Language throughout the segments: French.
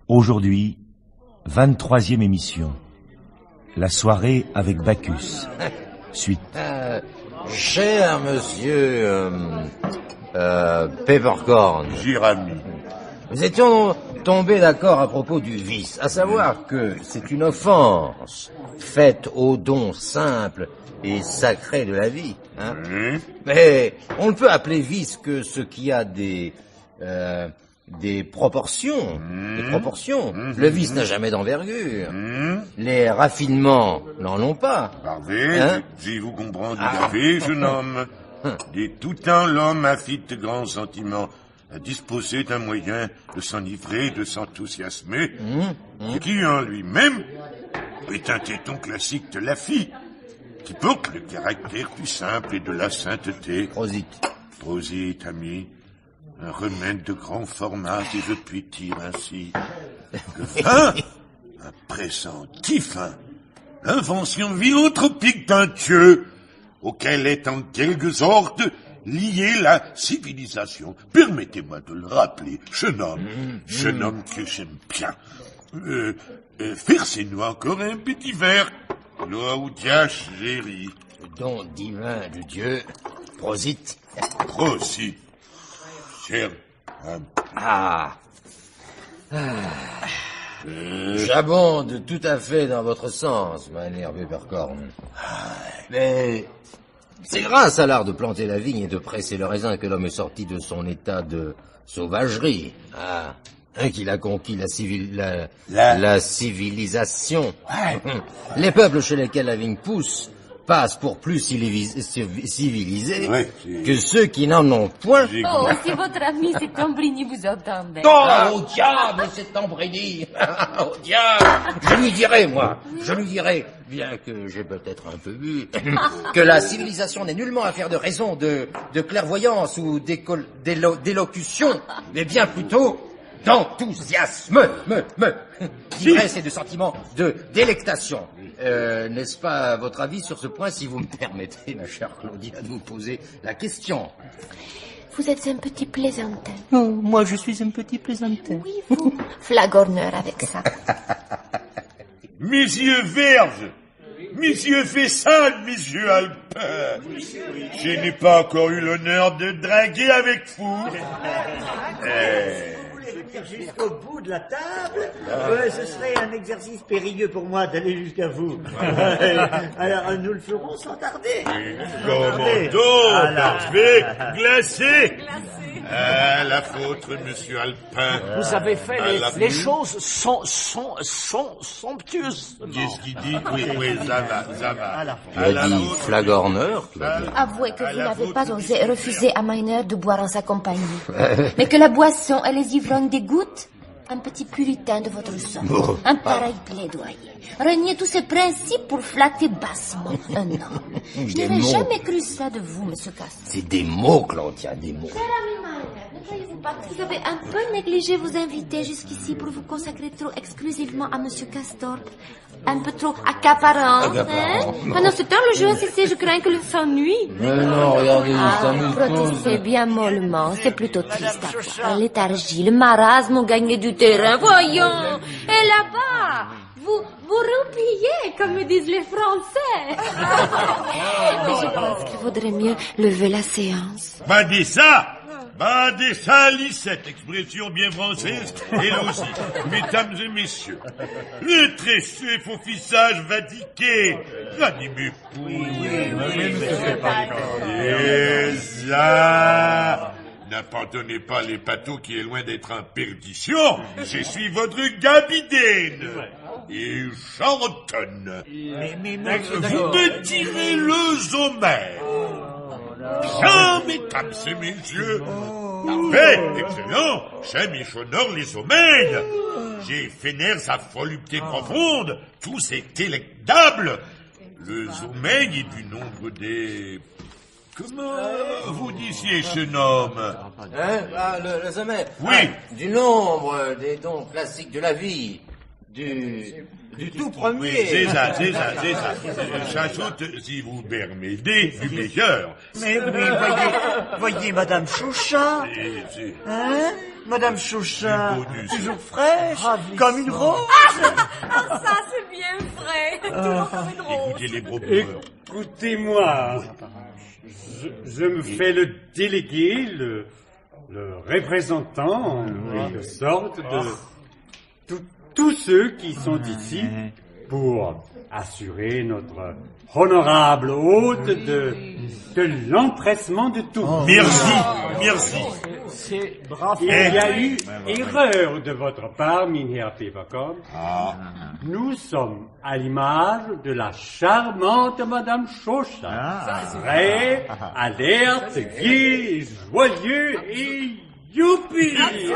Aujourd'hui, 23e émission. La soirée avec Bacchus. Suite. Cher monsieur Peppercorn. Jirami. Nous étions tombés d'accord à propos du vice, à savoir que c'est une offense faite au don simple et sacré de la vie. Hein. Mais on ne peut appeler vice que ce qui a des proportions. Des proportions. Le vice n'a jamais d'envergure. Les raffinements n'en ont pas. Parfait, Hein? si vous comprenez tout à fait, jeune homme. Dès tout temps, l'homme a fit de grands sentiments, a disposé d'un moyen de s'enivrer, de s'enthousiasmer, qui en lui-même est un téton classique de la fille, qui porte le caractère plus simple et de la sainteté. Prosit. Prosit, ami. Un remède de grand format, si je puis dire ainsi. Le vin, un pressentif, l'invention philanthropique d'un dieu, auquel est en quelque sorte liée la civilisation. Permettez-moi de le rappeler, jeune homme que j'aime bien. Versez-nous encore un petit verre. Claudia chérie. Don divin de Dieu. Prosit. Prosit. Cher homme. J'abonde tout à fait dans votre sens, Mynheer Peppercorn. Mais c'est grâce à l'art de planter la vigne et de presser le raisin que l'homme est sorti de son état de sauvagerie. Qu'il a conquis la civilisation. Les peuples chez lesquels la vigne pousse passent pour plus civilisés que ceux qui n'en ont point. Oh, si votre ami cet Ambrini vous entendait. Au diable, cet Ambrini. Au diable. Je lui dirai, bien que j'ai peut-être un peu bu, que la civilisation n'est nullement affaire de raison, de clairvoyance ou d'élocution, mais bien plutôt d'enthousiasme, d'ivresse et de sentiment de délectation. N'est-ce pas votre avis sur ce point, si vous me permettez, ma chère Claudia, de vous poser la question? Vous êtes un petit plaisantin. Oh, moi, je suis un petit plaisantin. Oui, vous. Flagorneur avec ça. Monsieur Verge, Monsieur Fessal, Monsieur Alpin, je n'ai pas encore eu l'honneur de draguer avec vous. Jusqu'au bout de la table, ce serait un exercice périlleux pour moi d'aller jusqu'à vous. Alors, nous le ferons sans tarder. Commando, parfait, glacé. La vôtre, monsieur Alpin. Vous avez fait les choses somptueuses. Qu'est-ce qu'il dit? Oui, ça va. Tu as dit flagorneur, Claudia. Avouez que vous n'avez pas osé refuser à Mynheer de boire en sa compagnie. Mais que la boisson et les ivrognes dégoûtent un petit puritain de votre sang. Un pareil plaidoyer. Renier tous ces principes pour flatter bassement un homme. Je n'aurais jamais cru ça de vous, monsieur Castor. C'est des mots, Claudia, des mots. Cher ami Mynheer, ne croyez-vous pas que vous avez un peu négligé vos invités jusqu'ici pour vous consacrer trop exclusivement à monsieur Castor? Un peu trop accaparant, hein? Pendant ce temps, le jeu a cessé, je crains que le s'ennuie. Mais non, regardez, ils s'amusent Protestez bien mollement, c'est plutôt triste à voir. La léthargie, le marasme ont gagné du terrain, voyons. Et là-bas, vous roupillez, comme me disent les Français. Mais je pense qu'il vaudrait mieux lever la séance. Badez ça, lit cette expression bien française, elle aussi. Mesdames et messieurs, le trécheux faux-fissage vadiqué, ranimé pour. Et ça, n'abandonnez pas les bateaux qui est loin d'être en perdition. Je suis votre gabidène. Et chantonne. Vous me tirez le sommeil. Bien, mesdames et messieurs. Parfait, excellent. J'aime et j'honore les sommeils. J'ai fénères à volupté profonde. Tous est délectable. Le sommeil est du nombre des... Comment vous disiez, jeune homme? Le sommeil. Oui. Du nombre des dons classiques de la vie. du tout premier. Oui, c'est ça. J'ajoute, si vous permettez, du meilleur. Mais voyez Madame Choucha. Hein, Madame Choucha, toujours fraîche, comme une rose. Ah, ça, c'est bien vrai. Toujours comme une rose. Écoutez les brebis. Écoutez-moi, je me fais le délégué, le représentant, en quelque sorte, de tous ceux qui sont ici pour assurer notre honorable hôte de l'empressement de tout. Merci. C'est bravo. Il y a eu erreur de votre part, Mynheer Peeperkorn. Nous sommes à l'image de la charmante Madame Choucha. Prêt, alerte, gai, joyeux et youpi!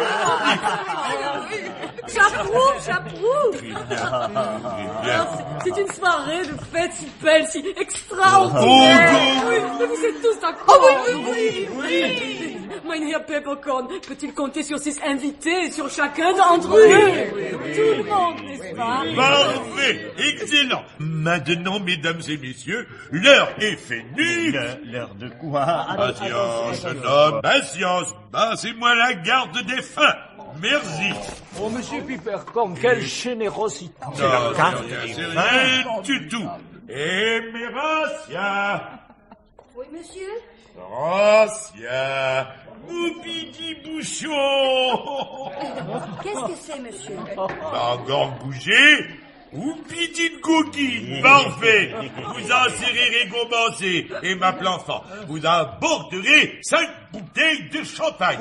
J'approuve. C'est une soirée de fête si belle, si extraordinaire. Oui, vous êtes tous d'accord. Oui. Mynheer Peeperkorn peut-il compter sur 6 invités, sur chacun d'entre eux? Tout le monde, n'est-ce pas? Parfait, excellent. Maintenant, mesdames et messieurs, l'heure est venue. L'heure de quoi? Patience, jeune homme, patience. Passez-moi la garde des fins. Merci. Oh, monsieur Peeperkorn, quelle générosité. Non, c'est rien du tout. Méracia. Oui, monsieur? Méracia. Moubidi Bouchon. Qu'est-ce que c'est, monsieur? Encore bougé. Ou petite coquine, parfait. Vous en serrez commencé. Et ma l'enfant, vous aborderez 5 bouteilles de champagne.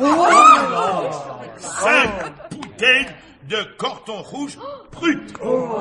5 bouteilles de corton rouge brut.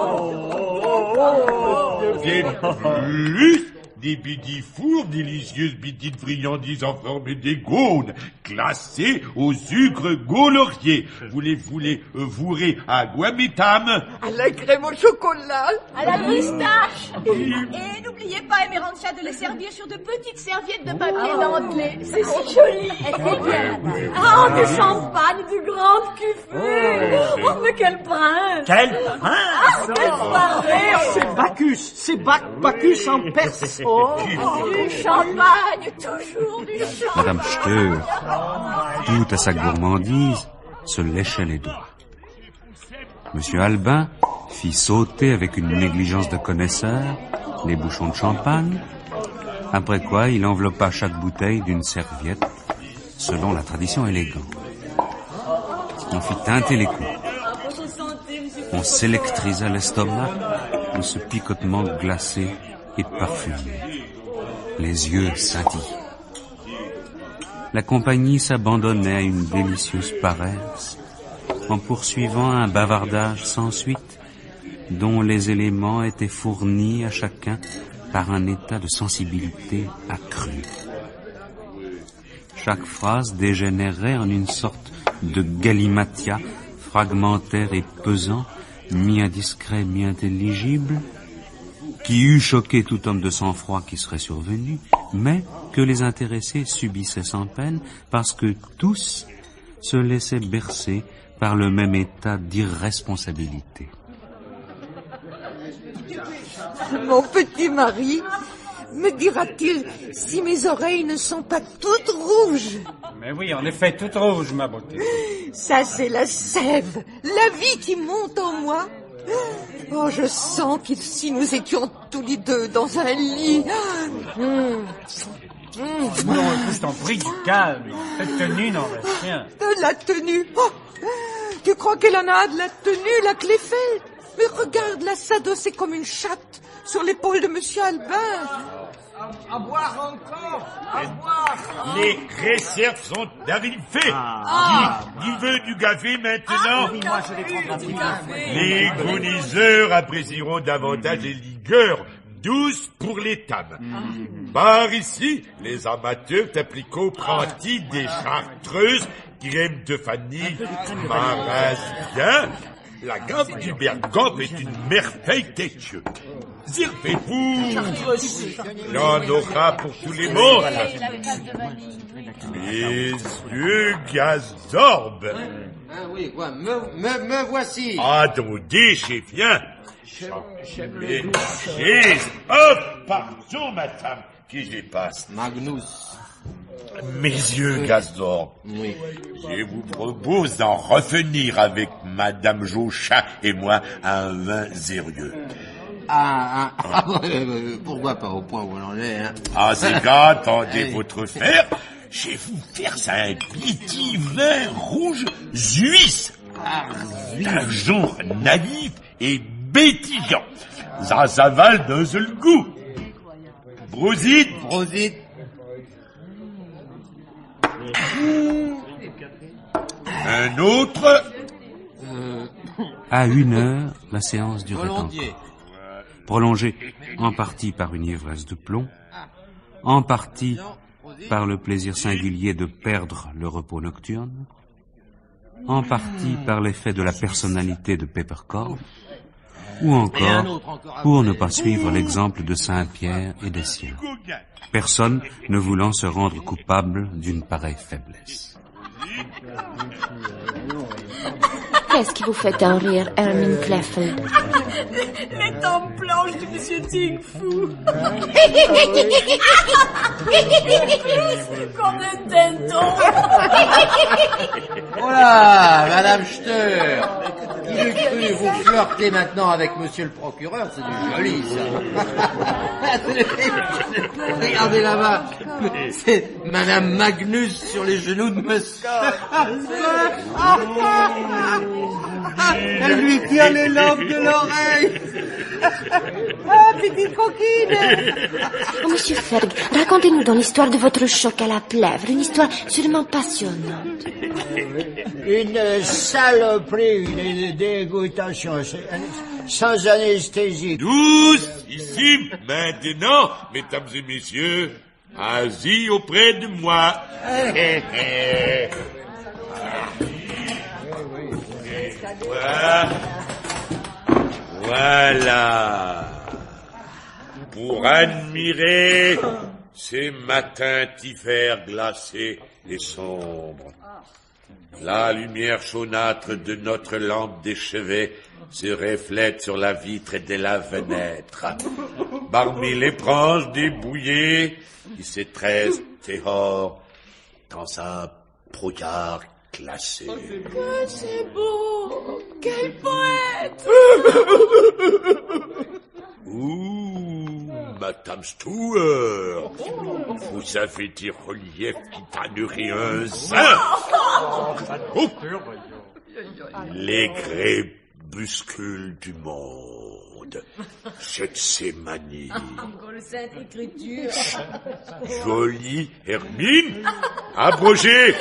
Et plus des petits fours, délicieuses petites friandises en forme d'égone, glacées au sucre gaulorier. Vous les voulez fourrer à guamétam. À la crème au chocolat. À la pistache. Et n'oubliez pas, Emerantia, de les servir sur de petites serviettes de papier dentelé. C'est si joli. C'est bien. Ah, du champagne, du grand cuvée. Oh, mais quel prince. Quel prince! Quelle soirée. C'est Bacchus. C'est Bacchus en perse. Du champagne, toujours du champagne. Madame Steur, tout à sa gourmandise, se léchait les doigts. Monsieur Albin fit sauter avec une négligence de connaisseur les bouchons de champagne, après quoi il enveloppa chaque bouteille d'une serviette, selon la tradition élégante. On fit teinter les coups. On s'électrisa l'estomac de ce picotement glacé et parfumé. Les yeux scintillaient. La compagnie s'abandonnait à une délicieuse paresse en poursuivant un bavardage sans suite dont les éléments étaient fournis à chacun par un état de sensibilité accru. Chaque phrase dégénérait en une sorte de galimatia fragmentaire et pesant, mi-indiscret, mi-intelligible, qui eût choqué tout homme de sang-froid qui serait survenu, mais que les intéressés subissaient sans peine parce que tous se laissaient bercer par le même état d'irresponsabilité. Mon petit mari me dira-t-il si mes oreilles ne sont pas toutes rouges? Mais oui, en effet, toutes rouges, ma beauté. Ça, c'est la sève, la vie qui monte en moi. Oh, je sens que si nous étions tous les deux dans un lit... Non, je t'en prie, du calme. Cette tenue n'en reste rien. De la tenue. Oh, tu crois qu'elle en a de la tenue, la Cléfeld? Mais regarde-la s'adosser comme une chatte sur l'épaule de Monsieur Albin. À boire encore. À boire. Les réserves sont arrivées. Qui veut du café maintenant? Oui, moi je vais prendre un petit café. Les connaisseurs apprécieront davantage les liqueurs douces pour les tables. Par ici, les amateurs d'apricots prantis, des chartreuses, crème de vanille, marasien. La gamme du Bergkamp est une merveille têtue. Servez-vous. Il en aura pour tous les mondes. Les yeux gazorbe. Ah oui, me voici. Attendez, chefien. Et oh, pardon, madame, qui j'y passe? Magnus. Messieurs Gasdor, Oui. je vous propose d'en revenir avec madame Jauchat et moi à un vin sérieux. Pourquoi pas au point où on en est, hein? Ah, c'est gars, attendez votre fer. Je vais vous faire ça un petit vin rouge suisse. D'un genre naïf et bétillant. Ça s'avale d'un seul coup. Brosit. Un autre. À 1h, la séance durait encore. Prolongée en partie par une ivresse de plomb, en partie par le plaisir singulier de perdre le repos nocturne, en partie par l'effet de la personnalité de Peppercorn, ou encore pour ne pas suivre l'exemple de Saint-Pierre et des siens, personne ne voulant se rendre coupable d'une pareille faiblesse. Qu'est-ce qui vous fait en rire, Hermine Cleffeld? Les dents blanches de Monsieur Tingfou. Comme un dindon. Oh là, Madame Steur, il eût cru vous flirter maintenant avec Monsieur le procureur, c'est du joli, ça. Regardez là-bas, c'est Madame Magnus sur les genoux de Monsieur. Elle lui tire les lobes de l'oreille. Ah, petite coquine. Oh, Monsieur Ferg, racontez-nous donc l'histoire de votre choc à la plèvre, une histoire sûrement passionnante. Une saloperie, une dégoûtation, sans anesthésie. Tous, ici, maintenant, mesdames et messieurs, assis auprès de moi. Voilà. Pour admirer ces matins d'hiver glacés et sombres. La lumière jaunâtre de notre lampe de chevet se reflète sur la vitre de la fenêtre. Parmi les branches débouillées qui se tressent dehors dans un brouillard glacé. Que c'est beau! Quel poète! Ouh, Madame Stewart, vous avez des reliefs qui tanneraient un saint. Oh, les crépuscules du monde, Gethsémani. Encore le Sainte Écriture. Jolie Hermine, abrogez.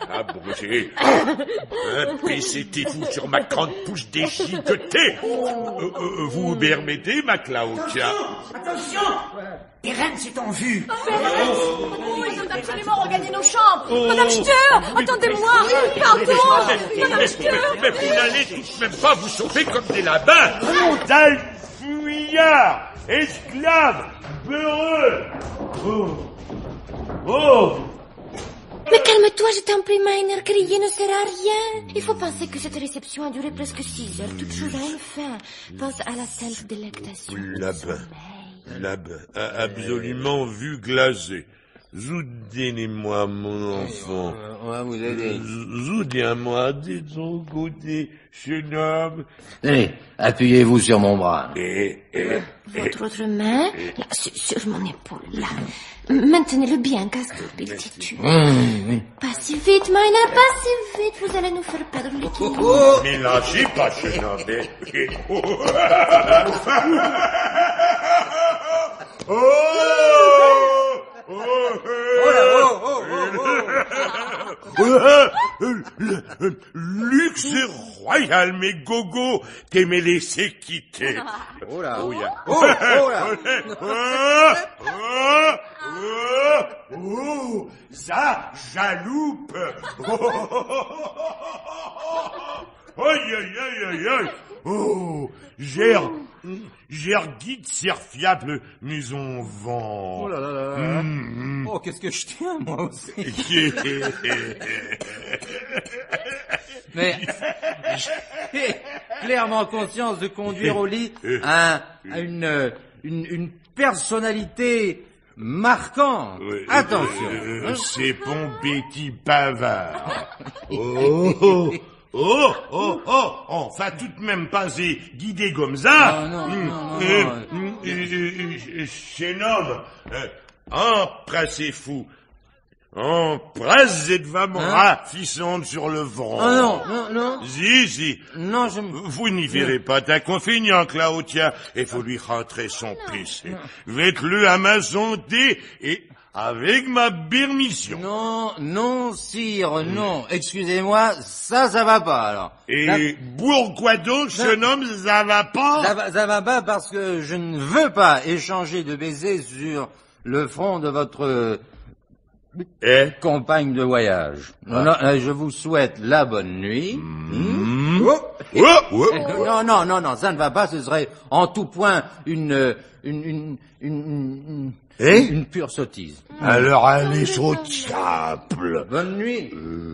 Pécetez-vous sur ma grande bouche déchiquetée. Vous permettez, ma Claudia? Attention! Irène s'est en vue. Oh, ils ont absolument regagné nos chambres. Madame Steur, attendez-moi. Pardon, Madame Steur. Mais vous n'allez tous même pas vous sauver comme des labins. Sale fuyard, esclave, beurreux. Oh. Mais calme-toi, je t'en prie, Miner, crier ne sert à rien. Il faut penser que cette réception a duré presque 6 heures. Toute chose a une fin. Pense à la simple délectation. Là-bas, absolument vu glacé. Soudez-moi, mon enfant. On va vous aider. Soudez-moi de ton côté, jeune homme. Allez, appuyez-vous sur mon bras. Votre autre main, là, sur mon épaule, là. Maintenez-le bien, Gaston, il titube. Oui. Pas si vite, Miner, pas si vite. Vous allez nous faire perdre l'équilibre. Mais lâchez pas, jeune homme. Luxe royal, mes gogos, t'es me laisser quitter. Oh là. Oh, yeah. Oh, ça, jaloupe. Aïe, aïe, aïe, aïe, aïe. Oh, gère guide fiable maison vent. Oh là là là là. Oh, qu'est-ce que je tiens, moi aussi. Mais j'ai clairement conscience de conduire au lit une personnalité marquante. Oui, Attention. C'est bon petit bavard. Oh, enfin tout de même pas guidé comme ça. Non. Jeune homme, embrassez-vous. Embrassez devant rafissante sur le ventre. Non. Si. Non, Vous n'y verrez pas d'inconvénient, Claudia, et vous lui rentrez son PC. Faites-le à ma santé et avec ma permission. Non, sire, non. Excusez-moi, ça va pas, alors. Et pourquoi donc, jeune homme, ça va pas? Ça va pas parce que je ne veux pas échanger de baisers sur le front de votre compagne de voyage. Non, je vous souhaite la bonne nuit. Non, ça ne va pas, ce serait en tout point une pure sottise. Alors allez sur le table. Bonne nuit.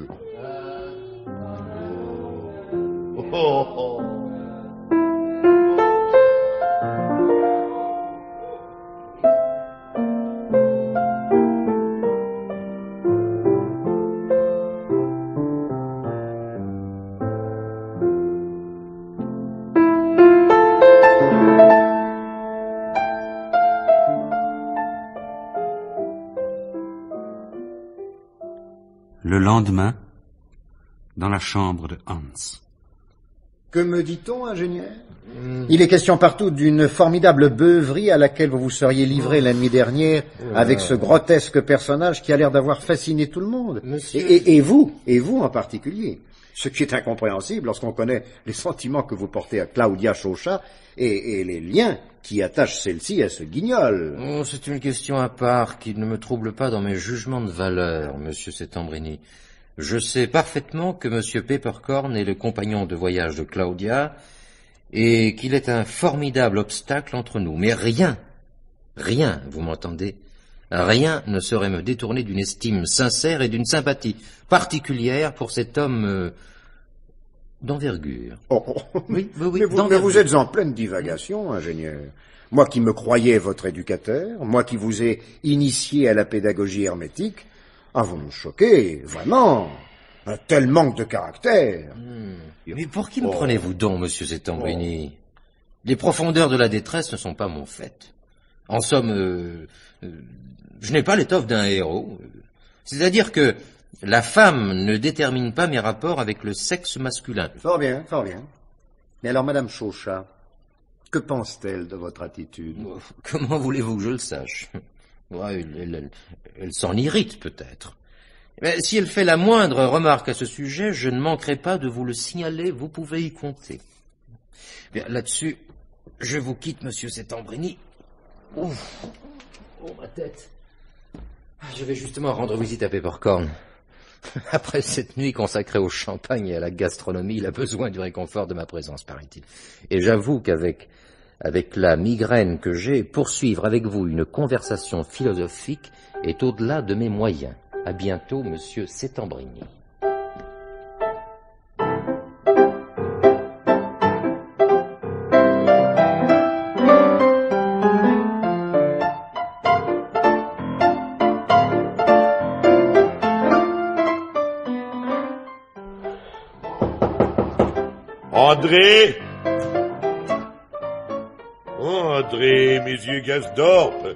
Le lendemain, dans la chambre de Hans. Que me dit-on, ingénieur? Il est question partout d'une formidable beuverie à laquelle vous vous seriez livré la nuit dernière avec ce grotesque personnage qui a l'air d'avoir fasciné tout le monde. Et vous en particulier. Ce qui est incompréhensible lorsqu'on connaît les sentiments que vous portez à Claudia Chauchat et les liens qui attachent celle-ci à ce guignol. Oh, c'est une question à part qui ne me trouble pas dans mes jugements de valeur, monsieur Settembrini. Je sais parfaitement que monsieur Peppercorn est le compagnon de voyage de Claudia et qu'il est un formidable obstacle entre nous. Mais rien, vous m'entendez, rien ne saurait me détourner d'une estime sincère et d'une sympathie particulière pour cet homme d'envergure. Oui, mais vous êtes en pleine divagation, ingénieur. Moi qui me croyais votre éducateur, moi qui vous ai initié à la pédagogie hermétique, vous me choquez, vraiment. Un tel manque de caractère. Mais pour qui me prenez-vous donc, monsieur Settembrini? Les profondeurs de la détresse ne sont pas mon fait. En somme, je n'ai pas l'étoffe d'un héros. C'est-à-dire que la femme ne détermine pas mes rapports avec le sexe masculin. Fort bien. Mais alors, madame Chauchat, que pense-t-elle de votre attitude? Comment voulez-vous que je le sache? Elle s'en irrite peut-être. Mais si elle fait la moindre remarque à ce sujet, je ne manquerai pas de vous le signaler, vous pouvez y compter. Bien, là-dessus, je vous quitte, monsieur Settembrini. Oh, ma tête. Je vais justement rendre visite à Peppercorn. Après cette nuit consacrée au champagne et à la gastronomie, il a besoin du réconfort de ma présence, paraît-il. Et j'avoue qu'avec la migraine que j'ai, poursuivre avec vous une conversation philosophique est au-delà de mes moyens. À bientôt, monsieur Settembrini. André! Oh, André, mes yeux Gasdorp.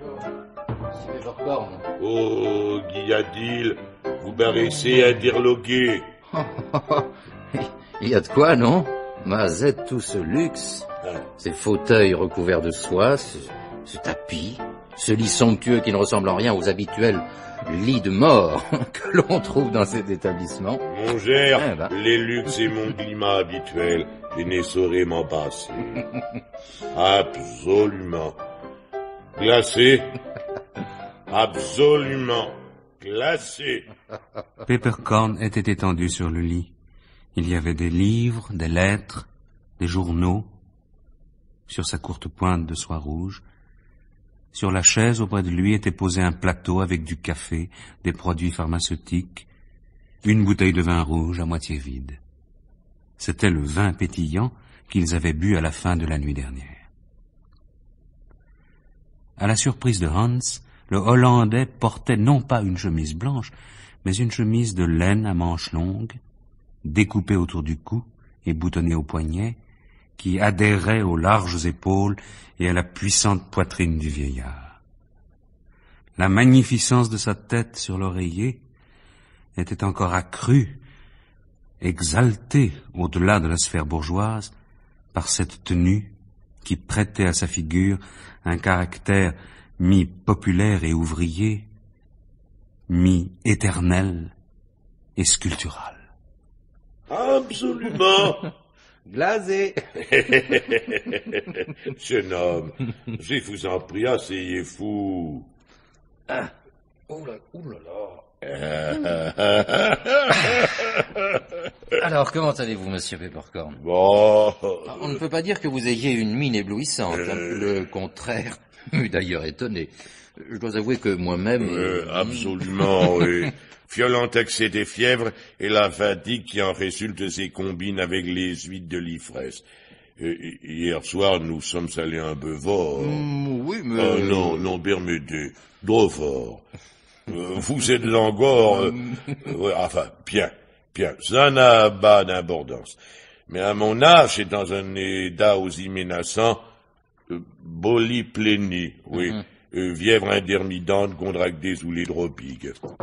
Oh, Guilladil, vous paraissez interloqué. Il y a de quoi, non? Mazette, tout ce luxe, ces fauteuils recouverts de soie, ce tapis, ce lit somptueux qui ne ressemble en rien aux habituels lits de mort que l'on trouve dans cet établissement. Mon cher, les luxes et mon climat habituel, je ne saurais m'en passer. Absolument. Glacé. Absolument glacé. Peppercorn était étendu sur le lit. Il y avait des livres, des lettres, des journaux. Sur sa courte pointe de soie rouge, sur la chaise auprès de lui était posé un plateau avec du café, des produits pharmaceutiques, une bouteille de vin rouge à moitié vide. C'était le vin pétillant qu'ils avaient bu à la fin de la nuit dernière. À la surprise de Hans, le Hollandais portait non pas une chemise blanche, mais une chemise de laine à manches longues, découpée autour du cou et boutonnée aux poignets, qui adhérait aux larges épaules et à la puissante poitrine du vieillard. La magnificence de sa tête sur l'oreiller était encore accrue, exaltée au-delà de la sphère bourgeoise, par cette tenue qui prêtait à sa figure un caractère mi-populaire et ouvrier, mi-éternel et sculptural. Absolument. Glasé. Jeune homme, je vous en prie, asseyez-vous. Ah. Oh là là. Alors, comment allez-vous, monsieur Peppercorn? Bon. On ne peut pas dire que vous ayez une mine éblouissante. Le contraire m'eût d'ailleurs étonné. Je dois avouer que moi-même... Absolument, oui. Violent accès de fièvre et la fatigue qui en résulte se combine avec les huiles de l'ivresse. Hier soir, nous sommes allés un peu fort. Oui, mais... non, permettez. Trop fort. Vous êtes encore... enfin, bien. Ça n'a pas d'importance. Mais à mon âge, et dans un état aussi menaçant, polyplénie, oui, fièvre intermittente contractée sous les tropiques.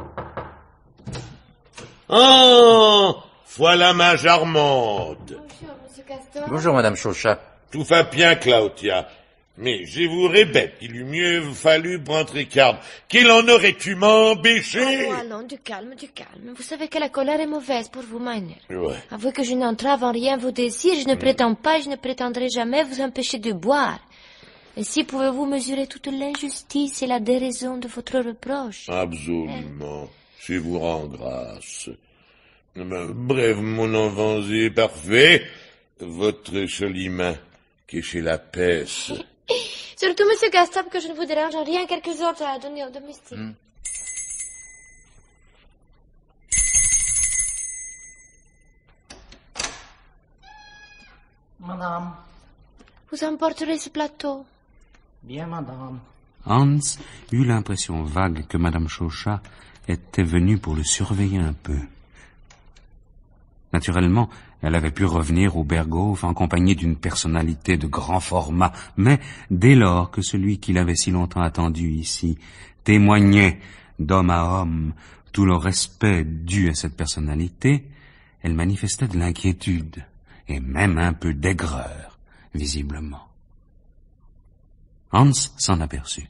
Oh, voilà ma charmante. Bonjour, monsieur Castor. Bonjour, madame Chauchat. Tout va bien, Claudia. Mais je vous répète qu'il eût mieux fallu prendre garde. Qu'il en aurait pu m'empêcher. Allons, du calme. Vous savez que la colère est mauvaise pour vous, Miner. Ouais. Avouez que je n'entrave en rien vos désirs. Je ne prétends pas et je ne prétendrai jamais vous empêcher de boire. Ainsi pouvez-vous mesurer toute l'injustice et la déraison de votre reproche. Absolument. Je vous rends grâce. Bref, mon enfant est parfait. Votre jolie main qui est chez la peste. Surtout, monsieur Gaston, que je ne vous dérange en rien, quelques ordres à donner au domestique. Madame. Vous emporterez ce plateau. Bien, madame. Hans eut l'impression vague que madame Chauchat était venue pour le surveiller un peu. Naturellement, elle avait pu revenir au Berghof en compagnie d'une personnalité de grand format, mais dès lors que celui qui l'avait si longtemps attendu ici témoignait d'homme à homme tout le respect dû à cette personnalité, elle manifestait de l'inquiétude et même un peu d'aigreur, visiblement. Hans s'en aperçut.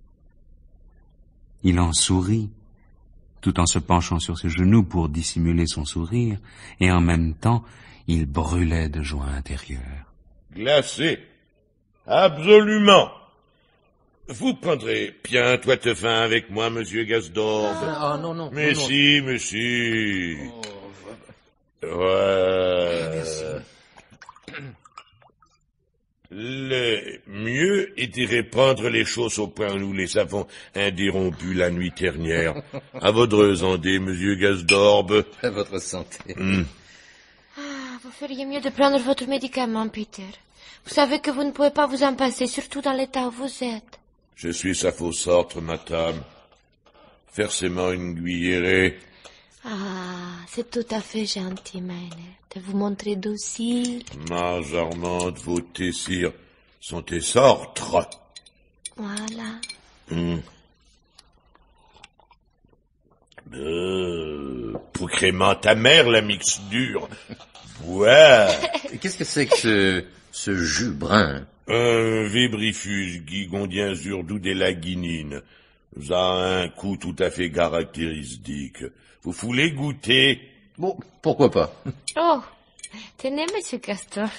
Il en sourit, tout en se penchant sur ses genoux pour dissimuler son sourire, et en même temps, il brûlait de joie intérieure. Glacé. Absolument. Vous prendrez bien un toit de vin avec moi, monsieur Gasdorf. Non. Mais non. si. Ouais. Merci. Le mieux est de reprendre les choses au point où nous les avons interrompues la nuit dernière. À votre santé, monsieur Gasdorf. À votre santé. Vous feriez mieux de prendre votre médicament, Peter. Vous savez que vous ne pouvez pas vous en passer, surtout dans l'état où vous êtes. Je suis à vos ordres, madame. Versez-moi une cuillerée. C'est tout à fait gentil, Miner, de vous montrer docile. Ma charmante, vos désirs sont des ordres. Voilà. Procrément amère, la mixture. Ouais. Qu'est-ce que c'est que ce jus brun? Un vébrifus gigondien sur d'où de la guinine. Ça a un goût tout à fait caractéristique. Vous voulez goûter? Bon, pourquoi pas? Oh, tenez, monsieur Castor.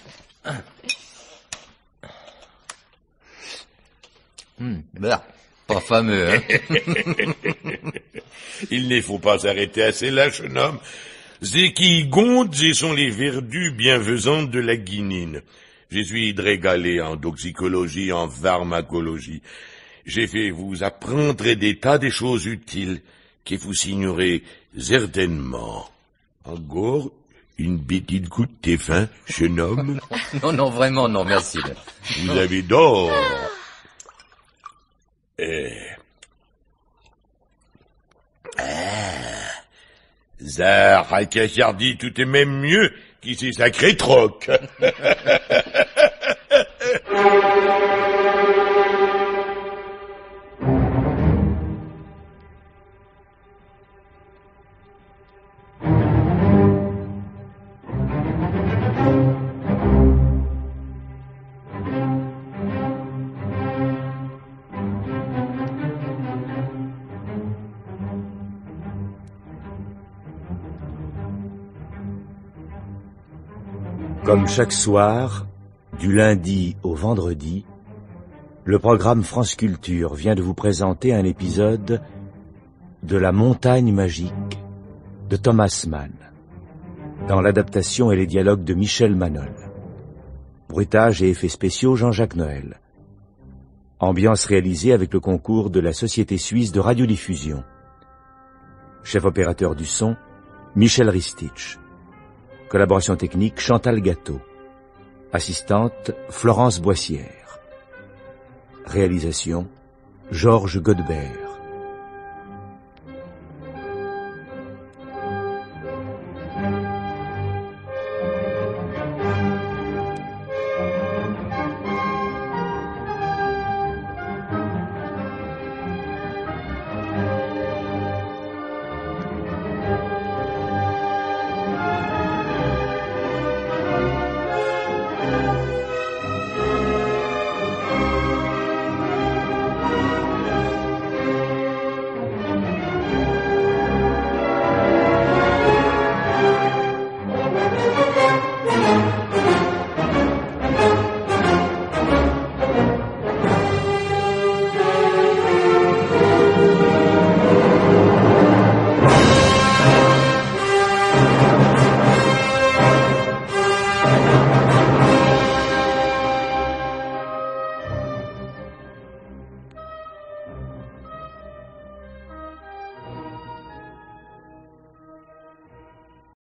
Pas fameux, hein? Il ne faut pas s'arrêter à cela, jeune homme. Ce qui compte, ce sont les vertus bienfaisantes de la guinine. Je suis régalé en toxicologie, en pharmacologie. J'ai fait vous apprendre des tas de choses utiles que vous ignorez certainement. Encore, Une petite goutte de thé fin, jeune homme? Non, non, vraiment, non, merci. Vous avez d'or. Ça, à Cachardy, tout est même mieux qui ces sacrés trocs. Comme chaque soir, du lundi au vendredi, le programme France Culture vient de vous présenter un épisode de La Montagne Magique de Thomas Mann, dans l'adaptation et les dialogues de Michel Manol. Bruitage et effets spéciaux Jean-Jacques Noël. Ambiance réalisée avec le concours de la Société Suisse de Radiodiffusion. Chef opérateur du son, Michel Ristich. Collaboration technique, Chantal Gâteau. Assistante, Florence Boissière. Réalisation, Georges Godebert.